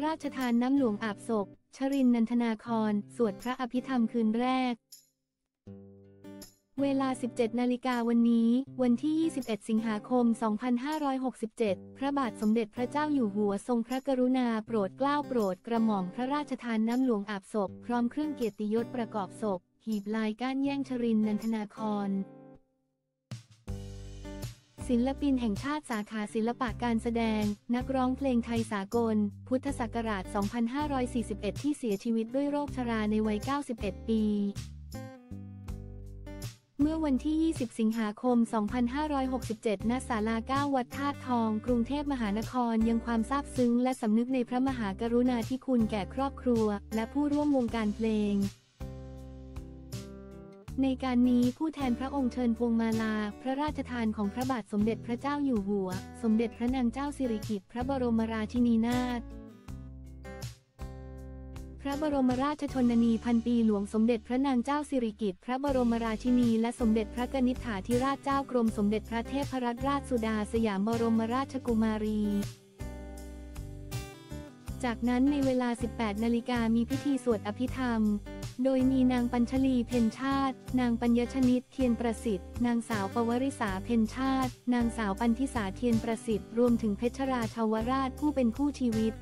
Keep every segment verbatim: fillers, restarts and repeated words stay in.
ราชทานน้ำหลวงอาบศพชรินทร์ นันทนาครสวดพระอภิธรรมคืนแรกเวลา สิบเจ็ด นาฬิกาวันนี้วันที่ ยี่สิบเอ็ด สิงหาคม สองพันห้าร้อยหกสิบเจ็ด พระบาทสมเด็จพระเจ้าอยู่หัวทรงพระกรุณาโปรดเกล้าโปรดกระหม่อมพระราชทานน้ำหลวงอาบศพพร้อมเครื่องเกียรติยศประกอบศพหีบลายก้านแย่งชรินทร์ นันทนาครศิลปินแห่งชาติสาขาศิลปะการแสดงนักร้องเพลงไทยสากลพุทธศักราช สองพันห้าร้อยสี่สิบเอ็ด ที่เสียชีวิตด้วยโรคชราในวัย เก้าสิบเอ็ด ปีเมื่อวันที่ ยี่สิบ สิงหาคม สองพันห้าร้อยหกสิบเจ็ด ณ ศาลาเก้าวัดธาตุทองกรุงเทพมหานครยังความซาบซึ้งและสำนึกในพระมหากรุณาธิคุณแก่ครอบครัวและผู้ร่วมวงการเพลงในการนี้ผู้แทนพระองค์เชิญพวงมาลาพระราชทานของพระบาทสมเด็จพระเจ้าอยู่หัวสมเด็จพระนางเจ้าสิริกิติ์พระบรมราชินีนาถพระบรมราชชนนีพันปีหลวงสมเด็จพระนางเจ้าสิริกิติ์พระบรมราชินีและสมเด็จพระกนิษฐาธิราชเจ้ากรมสมเด็จพระเทพรัตนราชสุดาสยามบรมราชกุมารีจากนั้นในเวลา สิบแปด นาฬิกามีพิธีสวดอภิธรรมโดยมีนางปัญชลีเพ็ญชาตินางปัญญชนิดเทียนประสิทธิ์นางสาวปวริษาเพ็ญชาตินางสาวปันธิสาเทียนประสิทธิ์รวมถึงเพชรราชาวราชผู้เป็นคู่ชีวิต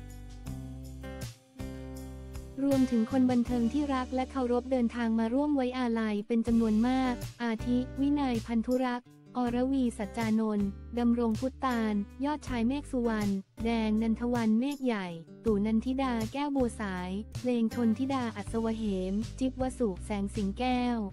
รวมถึงคนบันเทิงที่รักและเคารพเดินทางมาร่วมไว้อาลัยเป็นจำนวนมากอาทิวินัยพันธุรักษ์อรวีสัจจานนท์ดำรงพุทธานยอดชายเมฆสุวรรณแดงนันทวันเมฆใหญ่ตู่นันทิดาแก้วบัวสายเพลงชนทิดาอัศวเหมจิ๊บวสุแสงสิงแก้ว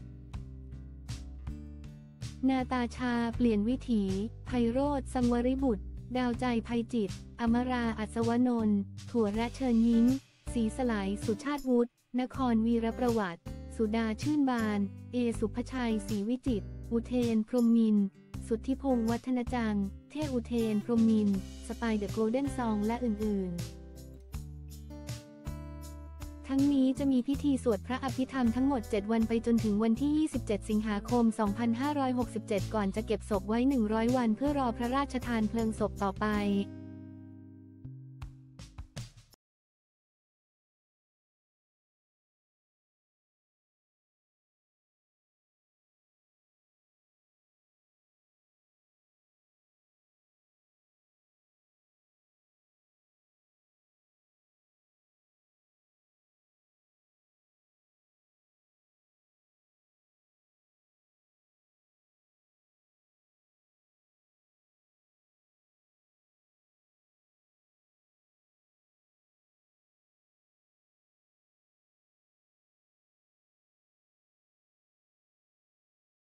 นาตาชาเปลี่ยนวิถีไพโรจน์สังวริบุตรดาวใจไพจิตรอมราอัศวนนท์ถั่วและเชิญยิ้มศรีสลายสุชาติวุฒินครวีรประวัติสุดาชื่นบานเอสุภชัยศรีวิจิตรอุเทนพรหมมินทร์สุทธิพงษ์วัฒนจังเทพอุเทนพรหมมินทร์สไปเดอะโกลเด้นซองและอื่นๆทั้งนี้จะมีพิธีสวดพระอภิธรรมทั้งหมดเจ็ดวันไปจนถึงวันที่ยี่สิบเจ็ดสิงหาคมสองพันห้าร้อยหกสิบเจ็ดก่อนจะเก็บศพไว้หนึ่งร้อยวันเพื่อรอพระราชทานเพลิงศพต่อไป